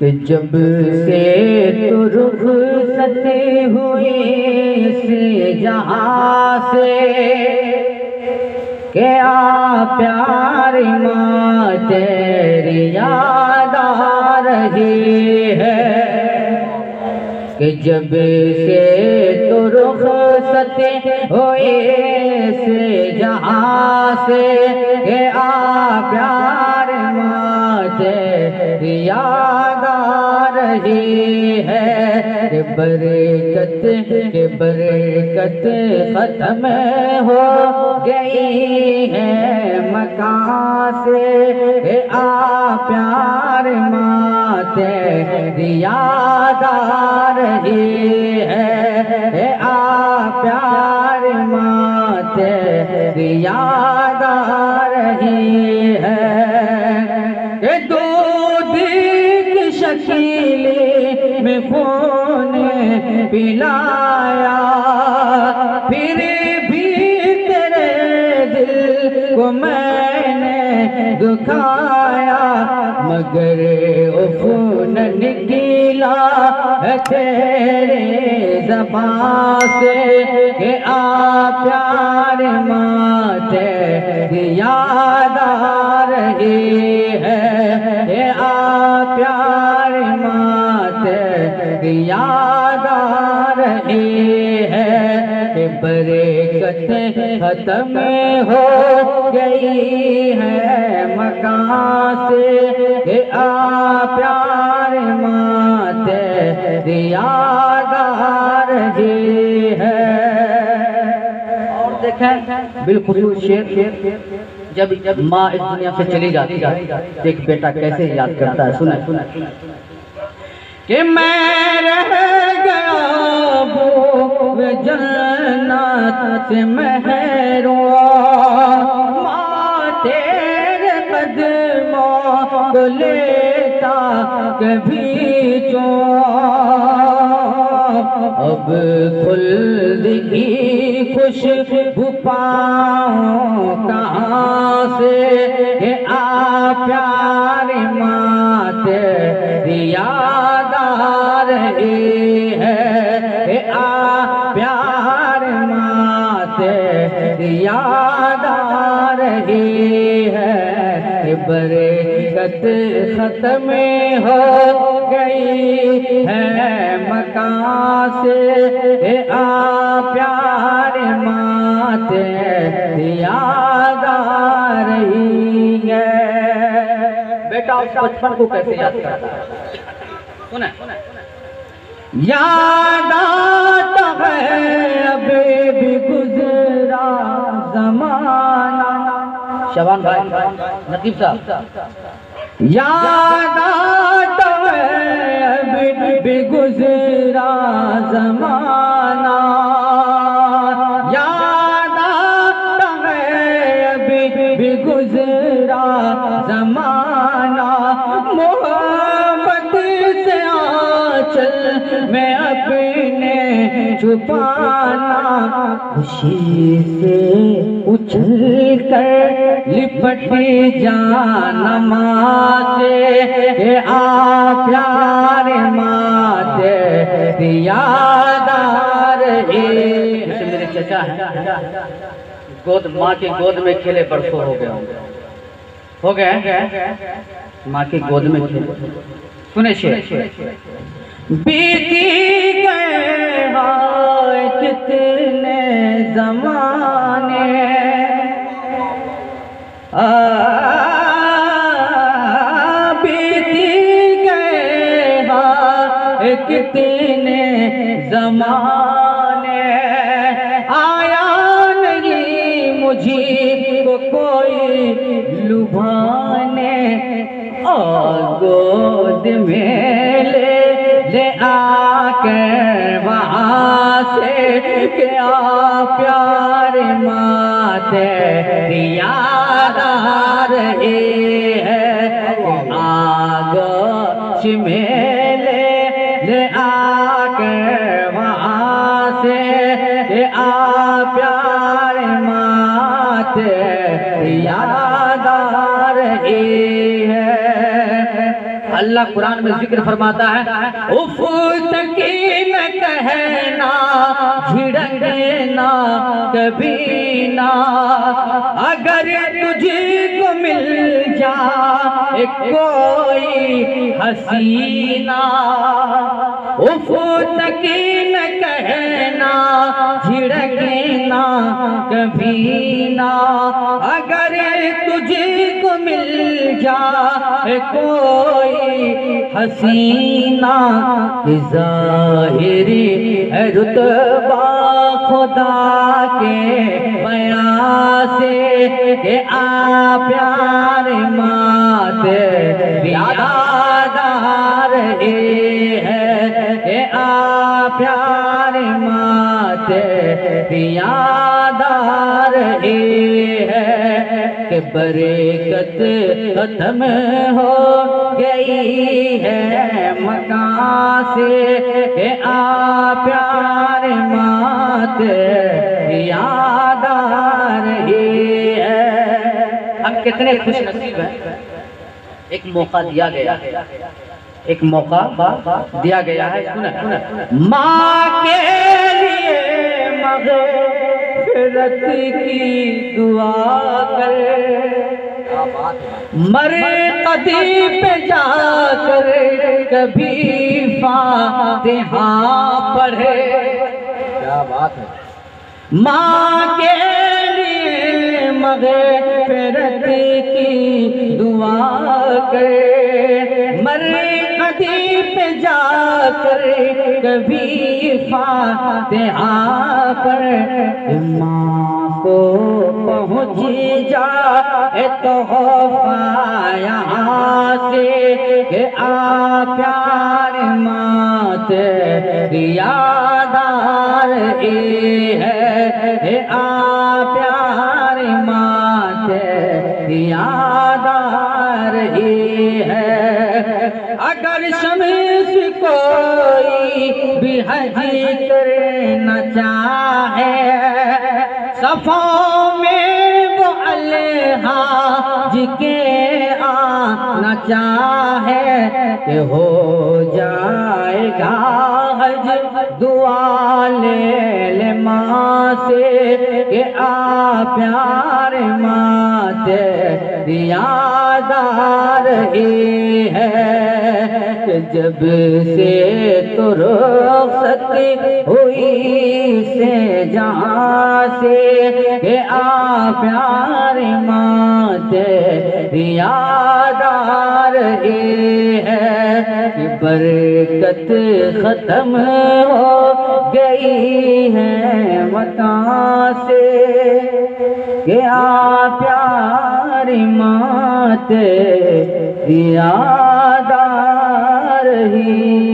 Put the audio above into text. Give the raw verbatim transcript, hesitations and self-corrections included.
कि जब से तो रुखसत हुई इस जहां से, क्या प्यार माँ तेरी याद आ रही है। कि जब से तो रुखसत हुई इस जहां से, क्या प्यार माँ तेरी याद आ रही है। कि बरकत के बरकत खत्म हो गई है मकान से, आ प्यार माँ तेरी याद आ रही है। आ प्यार माँ तेरी याद आ रही है। दूध की शकील में खून पिलाया, फिर भी तेरे दिल को मैंने दुखाया। मगर उफ न निकला है तेरे ज़बान से, कि आ प्यार माँ तेरी याद आ रही है। आ प्यार माँ तेरी याद आ रही है। बरकत खत्म हो गई है मकान से, आ प्यार माँ तेरी याद आ रही है। और देखें बिल्कुल शेर, जब जब माँ इस दुनिया से चली जाती है एक बेटा कैसे याद करता है। सुने सुने कि मैं रह गया वो जन्नत से महरूम, माँ तेरे कदमों को लेता कभी जो। अब खुल्द की खुशबू पाऊं कहाँ से, कि आ प्यार माँ तेरी याद आ रही है। आ प्यार माँ तेरी याद आ रही है। बरकत खत्म हो गई है मकान से, आ प्यार माँ तेरी याद आ रही है। बेटा उस बचपन को कैसे याद करता है। सुने याद आता है अभी भी गुजरा जमाना। शबान भाई नकीब साहब, याद आता है अभी भी गुजरा जमाना। याद आता है अभी भी गुजरा जमाना। मोहब्बत से आंचल में अपने छुपाना, खुशी से उछल कर लिपट जाना माँ से, कि आ प्यार माँ तेरी याद आ रही। जैसे मेरे चचा हैं, गोद माँ के गोद में खेले बरसों हो गए हो गए माँ की गोद में खेले। सुने शेर, बीती गए हाय कितने ज़माने, आ बीती गए हाय कितने ज़माने। आया नहीं मुझे को कोई लुभाने, और गोद में ले ले आकर वहाँ से, क्या प्यार माँ तेरी याद आ रही है। आगोश में ले ले आकर वहाँ से, क्या प्यार माँ तेरी याद आ रही है। अल्लाह कुरान में जिक्र फरमाता है, उफ तकी न कहना झिड़कना कभी ना, अगर तुझको मिल जाए कोई हसीना। उफ तकी न कहना झिड़कना कभी ना, अगर तुझको मिल जाए कोई हसीना। ज़ाहिरी है रुतबा खुदा के बयां से कि आ प्यार माते यादार है, कि आ प्यार माते यादार है, कि बरकत खत्म हो गई है मकान से, कि आ प्यार माते यादार है। हम कितने खुश नसीब हैं, एक मौका दिया गया, एक मौका दिया गया है। सुना सुना माँ के लिए मग़फ़िरत की दुआ कर, मरे कदी पे जाकर कभी फातिहा पढ़े। क्या बात है। माँ के लिए मग़फ़िरत की दुआ कर, मरे कदी पे जाकर कभी फातिहा पढ़े। माँ को पहुँच जाए तोहफ़ा यहाँ से, कि आ प्यार माते यादार है, आ प्यार माते यादार है। अगर शम्स कोई भी हजी करना चाहे, सफ़ों में वो अलहाज के आना चाहे, कि हो जाएगा हज दुआ ले ले माँ से, कि आ प्यार माते यादार है। जब से तो रुख़्सत हुई से जहाँ से, कि आ प्यार माते यादार है, कि बरकत खत्म हो गई है मकान से, कि आ प्यार माते यादार ही